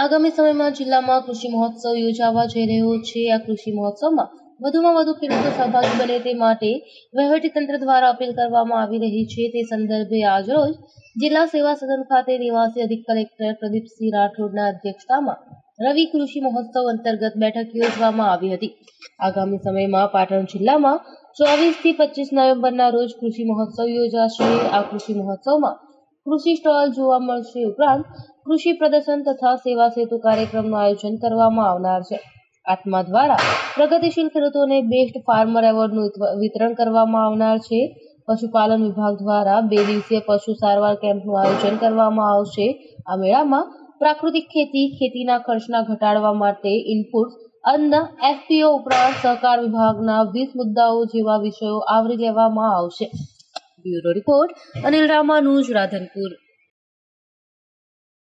આગામી સમયમાં જિલ્લામાં કૃષિ મહોત્સવ યોજાવા જઈ રહ્યો છે। આ કૃષિ મહોત્સવમાં વધુમાં વધુ ખેડૂતો સહભાગી બને તે માટે વહીવટીતંત્ર દ્વારા અપીલ કરવામાં આવી રહી છે। તે સંદર્ભે આજરોજ જિલ્લા સેવા સદન ખાતે નિવાસી અધિક કલેક્ટર પ્રદીપસિંહ રાઠોડના અધ્યક્ષતામાં રવિ કૃષિ મહોત્સવ અંતર્ગત બેઠક યોજવામાં આવી હતી। આગામી સમયમાં પાટણ જિલ્લામાં 24 થી 25 નવેમ્બરના રોજ કૃષિ મહોત્સવ યોજાશે। આ કૃષિ મહોત્સવમાં કૃષિ સ્ટોલ જોવા મળશે, ઉપરાંત કૃષિ પ્રદર્શન તથા સેવા સેતુ કાર્યક્રમનું આયોજન કરવામાં આવનાર છે। આત્મા દ્વારા પ્રગતિશીલ ખેડૂતોને બેસ્ટ ફાર્મર એવોર્ડનું વિતરણ કરવામાં આવનાર છે। પશુપાલન વિભાગ દ્વારા 2 દિવસીય પશુ સારવાર કેમ્પનું આયોજન કરવામાં આવશે। આ મેળામાં પ્રાકૃતિક ખેતી, ખેતીના ખર્ચના ઘટાડવા માટે ઇનપુટ્સ, અન્ન, એફપીઓ ઉપરાંત સહકાર વિભાગના 20 મુદ્દાઓ જેવા વિષયો આવરી લેવામાં આવશે। Bureau report, Anil Ramanuj, Radhanpur.